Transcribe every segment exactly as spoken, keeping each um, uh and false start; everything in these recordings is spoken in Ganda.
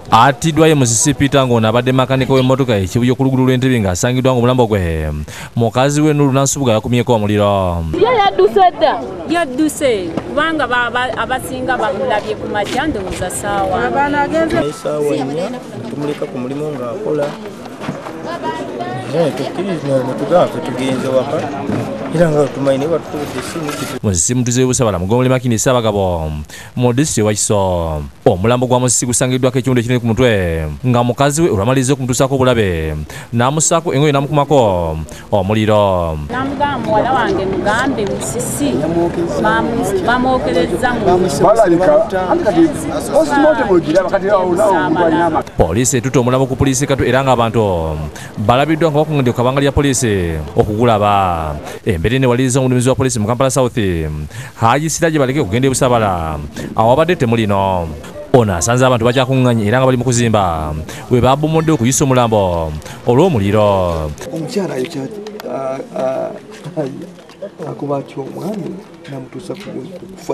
Atidwayo Mississippi tango nabadde makanika w'emmotoka ekibuye ku luguudo lw'Entebbe ng'asangiddwa ng'omulambo gwe mukazi we Nuru Nansubuga yakumyeko omuliro. Ye yadduse dda yadduse kubanga abasinga bamulabye ku makya ndowooza ssaawa abaana agenze essaawa ennya tumuleka ku mulimu ng'akola tugambe tugenze waka era nga tumanyi naye batukuudde essimu Musisi mutuze w'Busabala Mugomole Makini Ssaabagabo mu disitulikiti wa Kiso. Omulambo gwa Musisi gusangiddwako ekiwundu ekiriko ku mutwe nga mukazi we olwamaliza okumutuusaako obulabe n'amussaako engoye n'amukumako omuliro. namugamba muwala wange mugambe Musisi bamwokereza Poliisi etutte omulambo ku poliisi katu era ng'abantu balabiddwa nga bakungudde ku kabanga lya poliisi okugulaba. Emberi ne waliriza omuduumizi wa poliisi mu Kampala South Haji Siraje baleke kugenda e Busabala awabadde temulino. Ono asanze abantu bakyakuŋŋanye era nga bali mu kuzimba we babomodde okuyisa omulambo olw'omuliro. Omukyala akuba atyo omwami namutuusa kufa.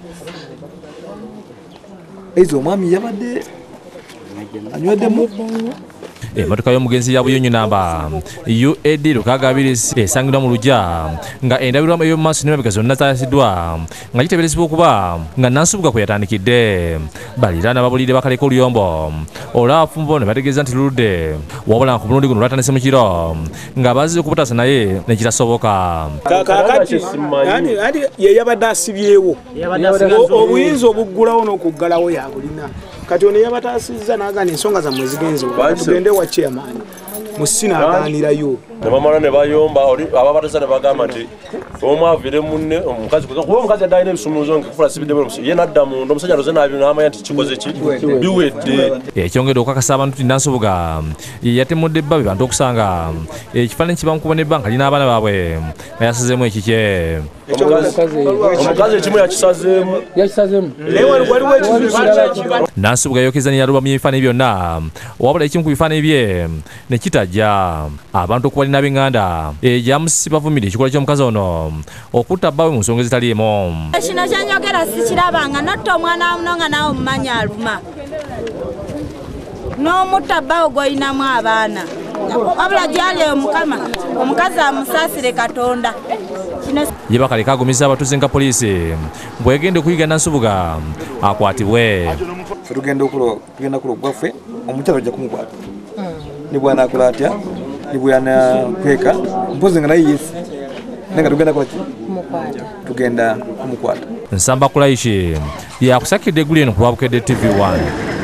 Ezo omwami yabadde anyweddemu. Emmotoka y'omugenzi ya Buyonyo namba U A D lukaaga abiri esangibwa mu Luggya nga endabirwamu ey'omu maaso n'emabega zonna zaayasiddwa nga kiteeberezebwa okuba nga Nansubuga kwe yatandikidde. Baliraana babulidde bakaleka oluyombo olw'abafumbo ne bategeeza nti luludde wabula ku mulundi guno lwatandise mu kiro nga bazze okubutaasa naye ne kitasoboka. Kakati ye yabadde asibyewo obuyinza obuggulawo n'okuggalawo yabulina kati ono yabataasizza n'agaana ensonga zammwe zigenze tugende wa chairman musina aganirayo nebamala ne bayomba ababatasa ne bagamba nti omwavire munne omukazi kuba omukazi addayo n'ebisumuluzo ngekufula sibidde ye n'adda munda omusajja aloze n'amanya nti kikoze ki biwedde. Ekyongedde okukakasa abantu nti Nansubuga yatemudde bba be bantu okusanga ekifaananyi kye bamukubwa n'ebbanga lina abaana baabwe nga yasazeemu ekikye. Omukazi ekimu yakisazeemu Nansubuga yokeza ne yalubamu ebifaananyi byonna wabula ekimu ku bifaananyi bye ne kitajja. Abantu okubalina b'enganda egyamusi bavumidde ekikola ky'omukazi ono okutta bbaawe mu nsonga ezitaliimu. Kino kyenjogera sikirabanga natta omwana wamuno nga naawe omumanyi aluma n'omutta bbaawe gw'olinamu abaana wabula gyali omukama omukazi amusaasire Katonda. Ye bakaleka agumiza abatuuze nga poliisi bw'egenda okuyiga Nansubuga akwatibwe. Tugenda kugenda ku lugwaffe omukyala ojja kumukwata ne bw'anaakola atya ne bw'anaakweka mpozi nga naye yesi naye nga tugenda kola ki tugenda kumukwata. Nsamba Kulaishi yakusakidde eggulu eno ku Lwabukedde T V one.